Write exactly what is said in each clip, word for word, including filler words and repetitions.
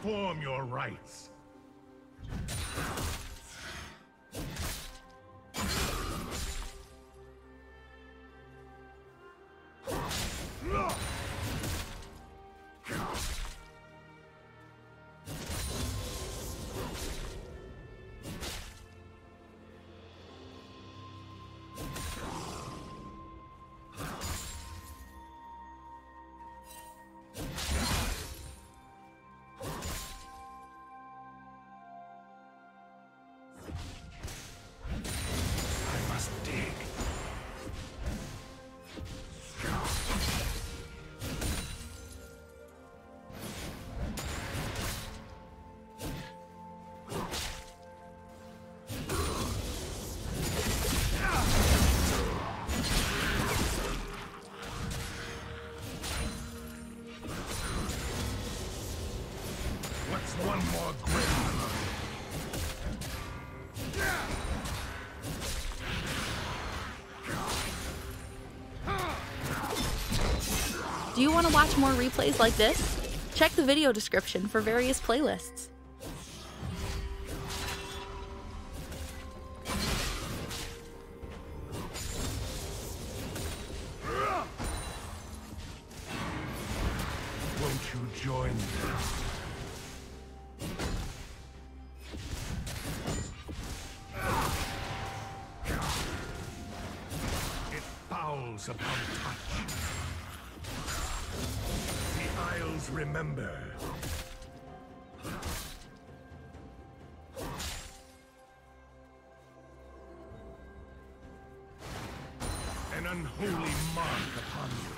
perform your rites. One more grave. Do you want to watch more replays like this? Check the video description for various playlists. Won't you join me? Upon touch. The Isles remember. An unholy mark upon you.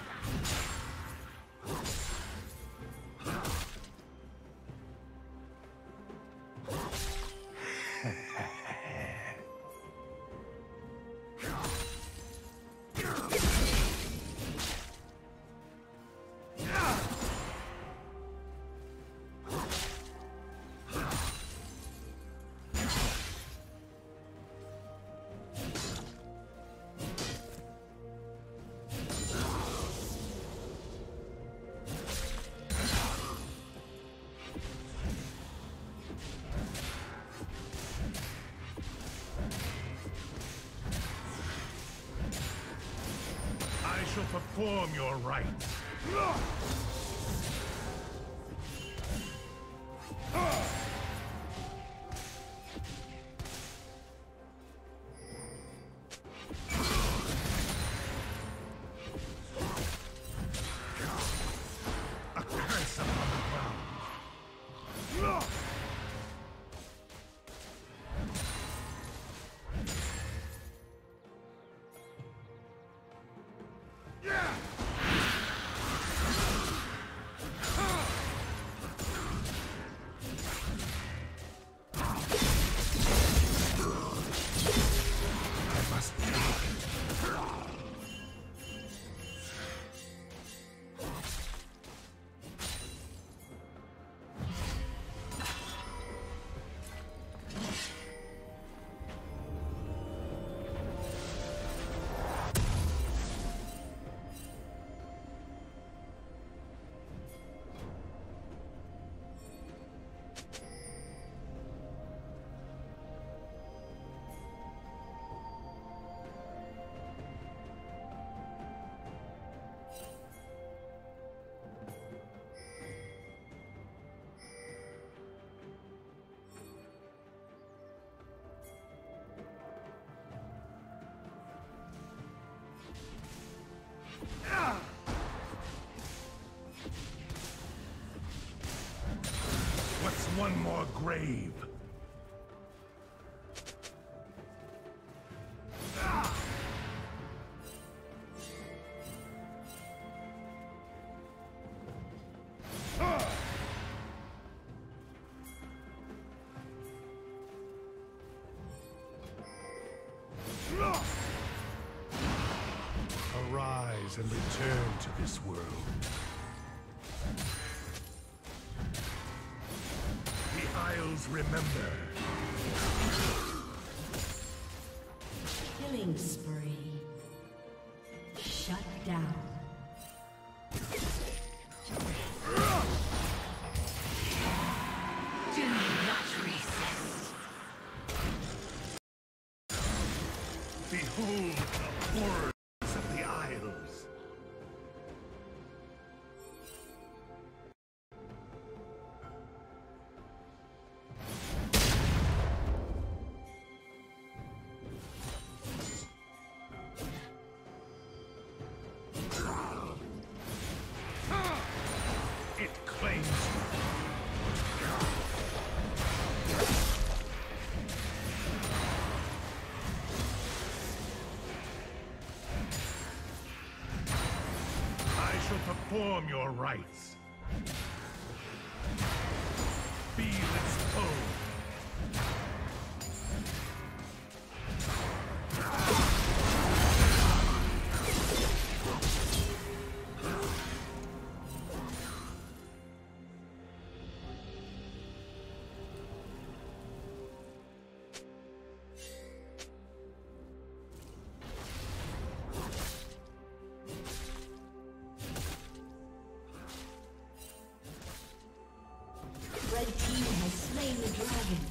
I shall perform your rites. A curse upon the ground. What's one more grave? Arise and return to this world. The Isles remember. Killing spree. Shut down. perform your rites. Feel its tone. Red team has slain the dragon.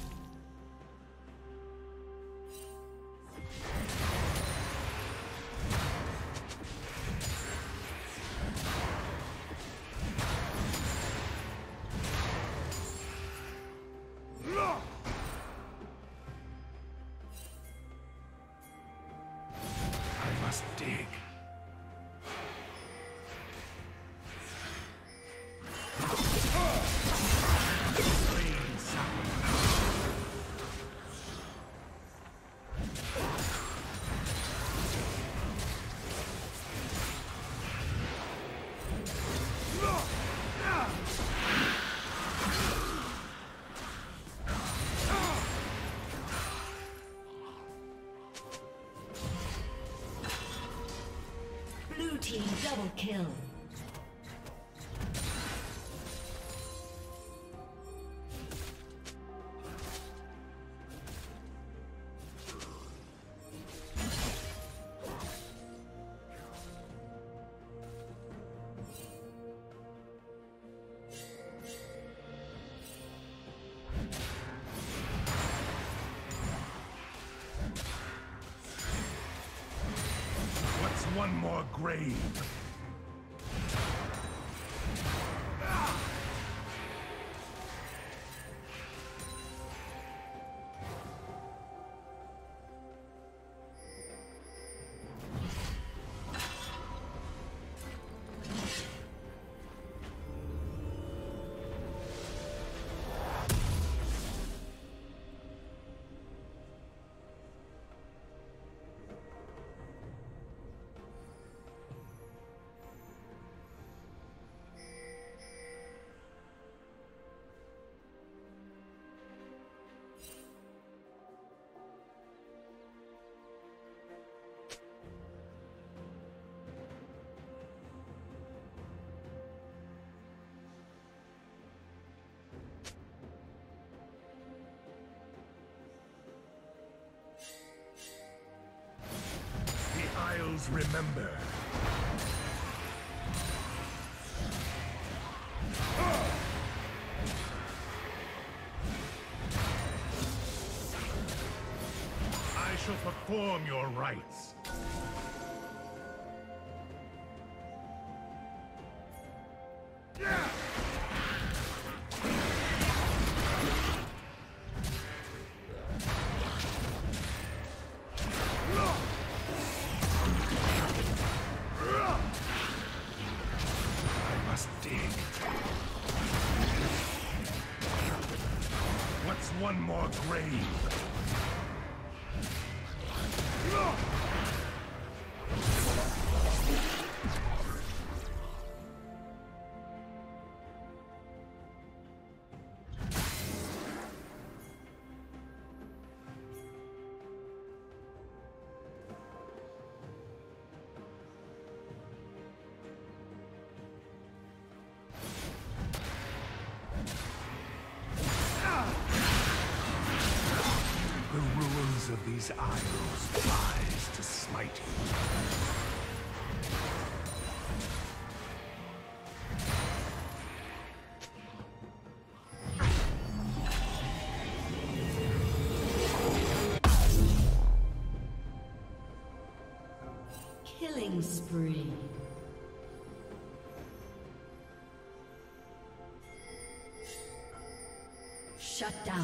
I must dig. Blue team double kill. What's one more grave? Isles remember. I shall perform your rites. One more grave. Of these isles flies to smite you. Killing spree. Shut down.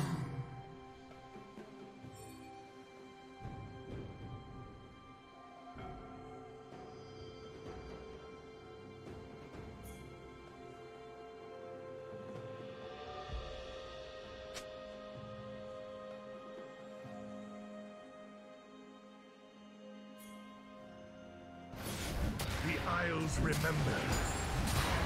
The Isles remember.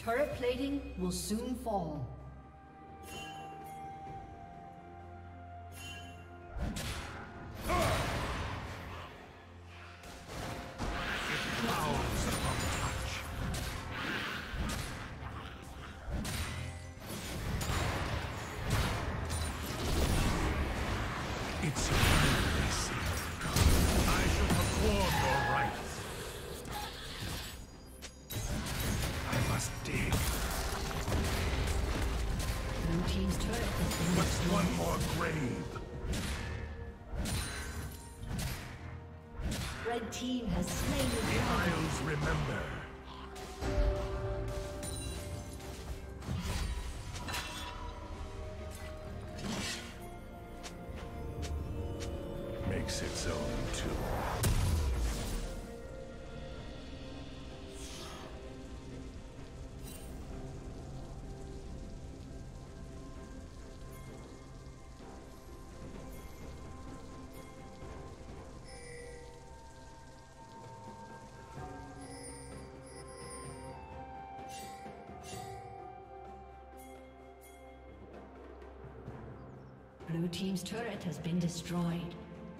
Turret plating will soon fall. It's your place. I shall perform your rites. I must dig. Blue team's turret has been What's destroyed. one more grave? Red team has slain the The dragon. Isles remember. Makes its own too. Blue team's turret has been destroyed.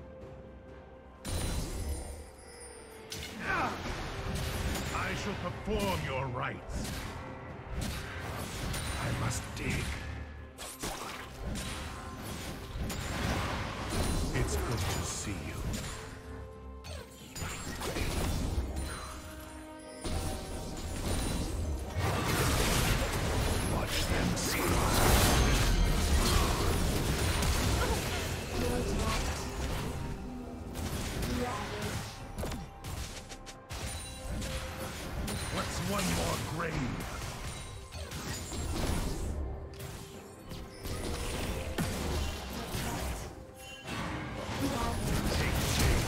I shall perform your rites. I must dig. It's good to see you. Watch them scream. What's one more grave? Take shape.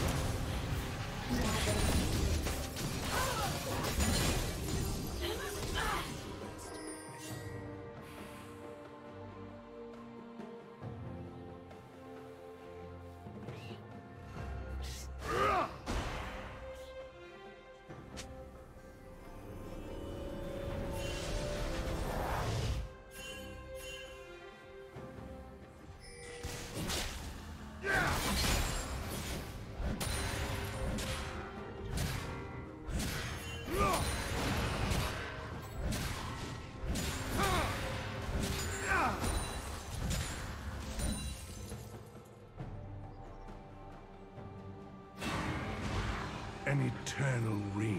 An eternal ring.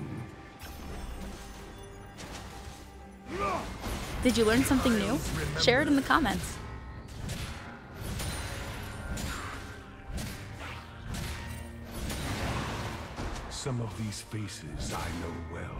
Did you learn something new? Share it in the comments. Some of these faces I know well.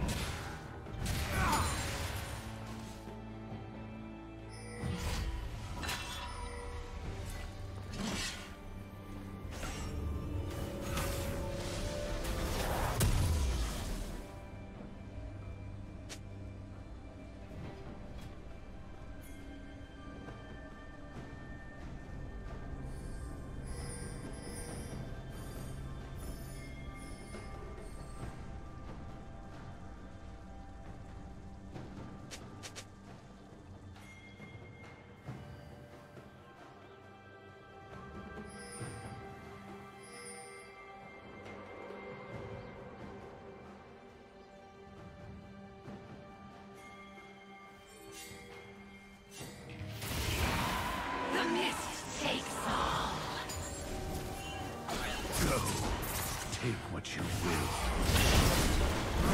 Go. Take what you will.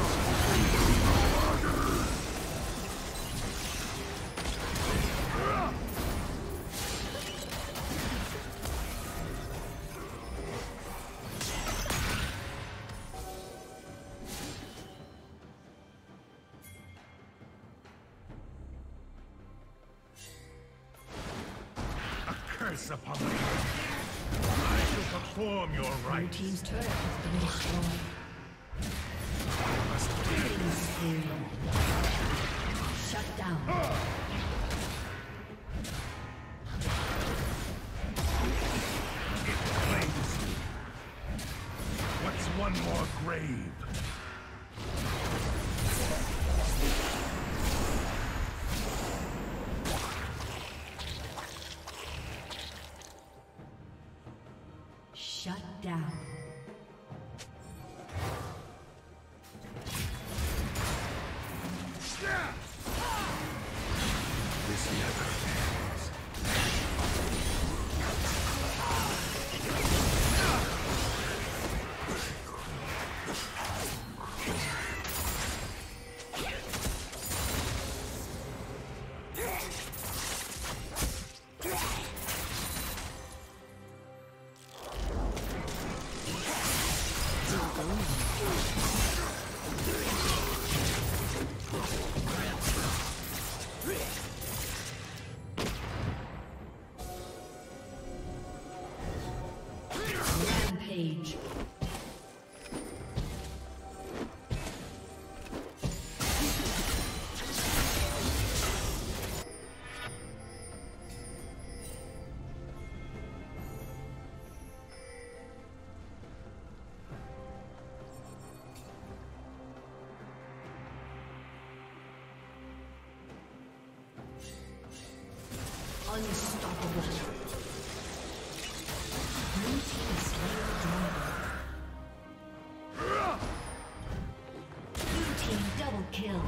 A curse upon me. I shall perform your Blue rites. team's turret has been destroyed. I must Killing spree. Shut down. It claims me. What's one more grave? Rampage. Unstoppable. Blue team is slain the dragon. Blue team double kill.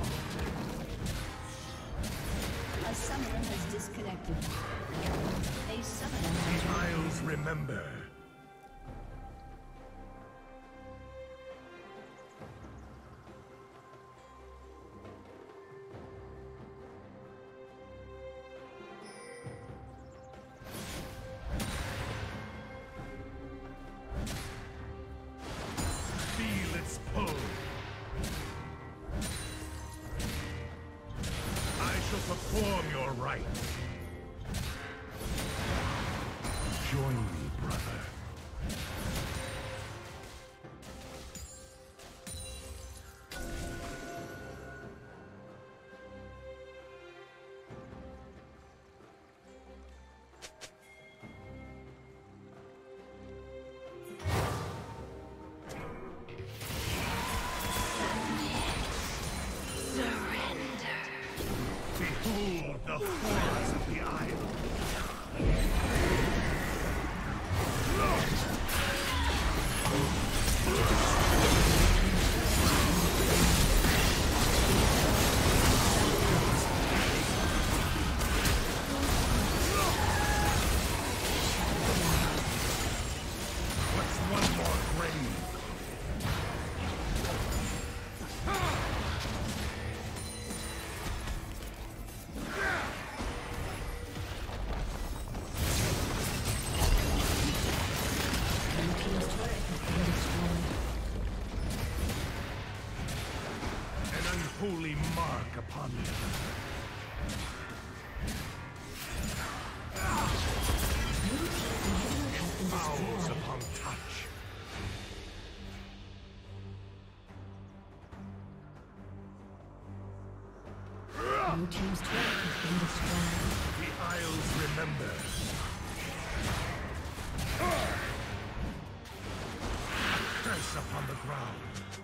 A summoner has disconnected. A summoner has The Isles remember. Perform your rites. Join me, brother. The horrors of the isle. What's one more grave? Holy mark upon me. Fouls upon touch. Blue team's turret has been destroyed. The Isles remember. Curse upon the ground.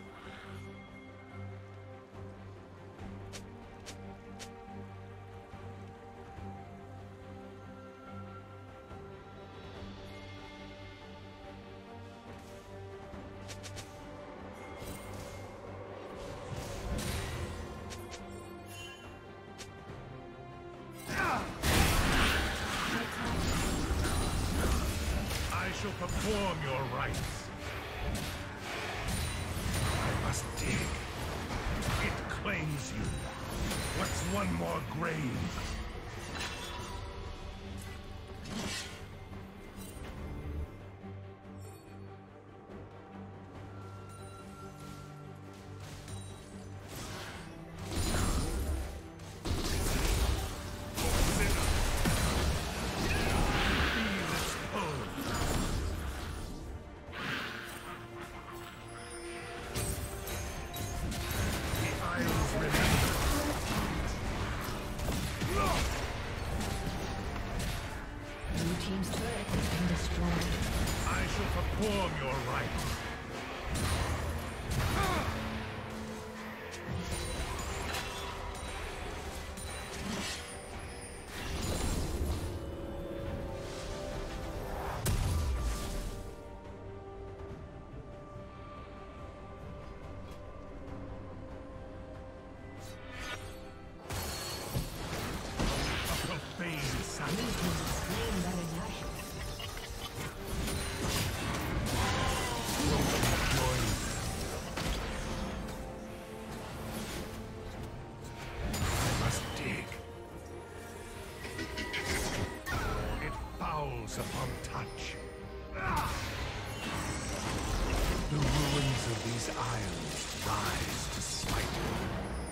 I shall perform your rites. I must dig. It claims you. What's one more grave? Perform your rites. A profane sacrifice. ruins of these isles rise to smite me.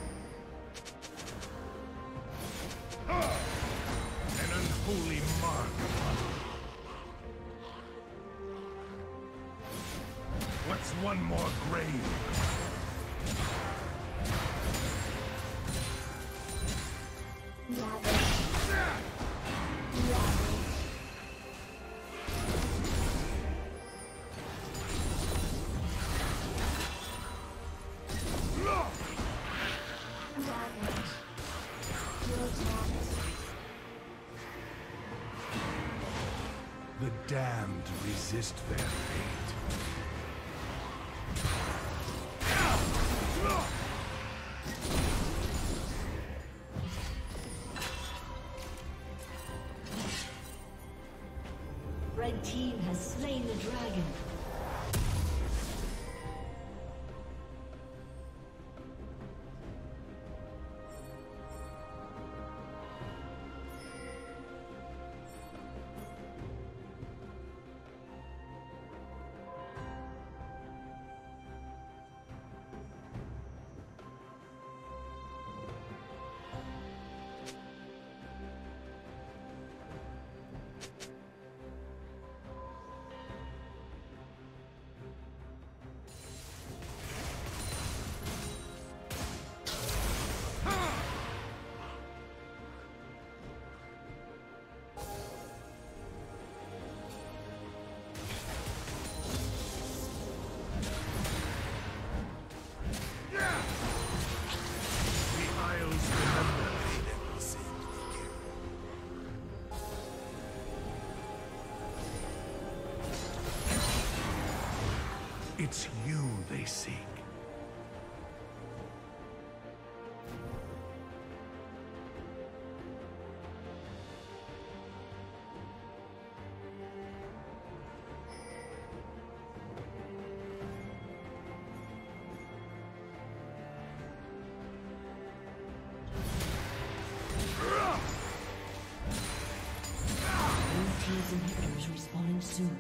An unholy mark upon me. What's one more grave? The damned resist their fate. Red team has slain the dragon. It's you they seek. Blue team's inhibitors respawning soon.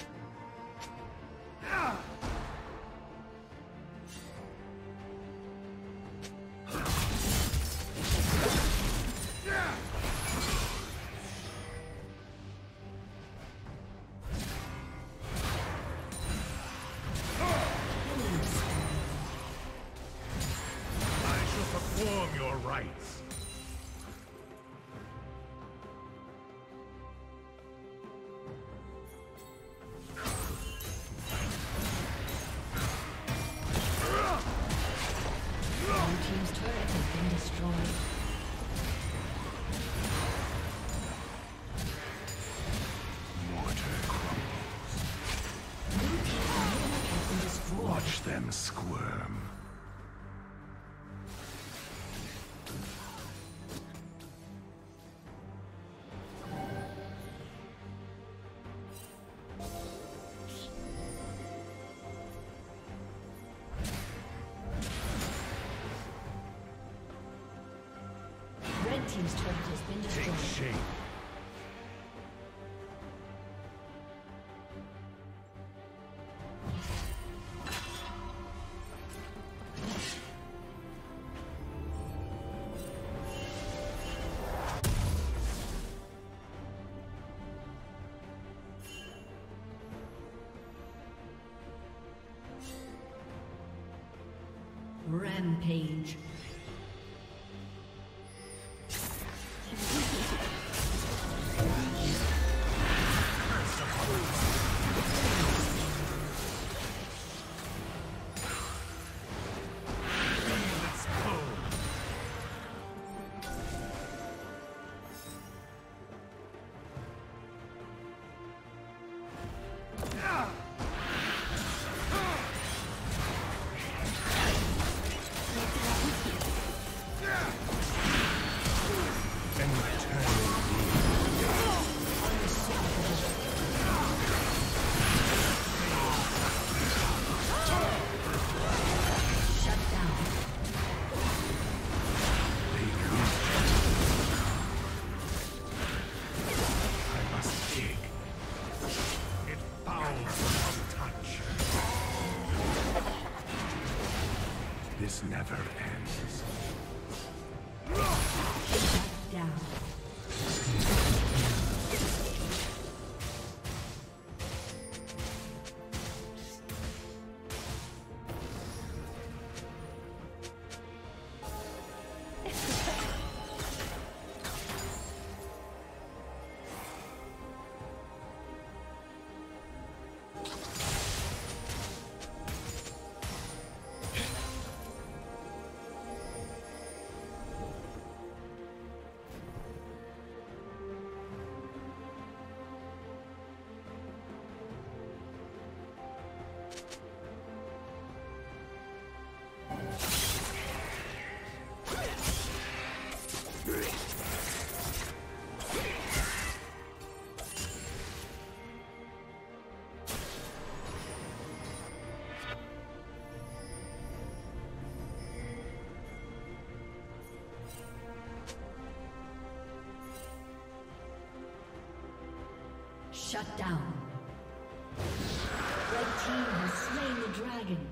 Perform your rites. Blue team's turret has been destroyed. Mortar crumbles. Blue team's inhibitor has been destroyed. Watch them squirm. Red team's turret has been Take destroyed. shape. Rampage. This never ends. Shut down. Shut down. Red team has slain the dragon.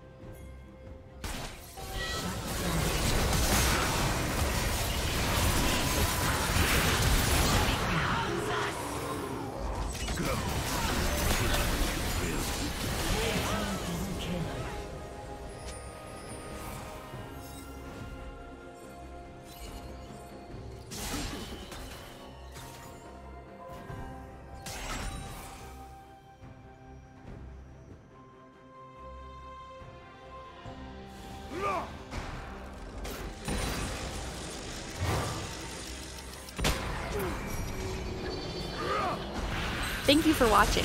Thank you for watching.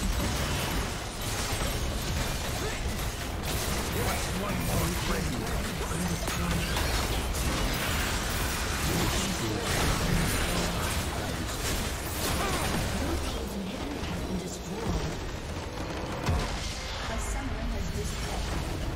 A summoner has disconnected.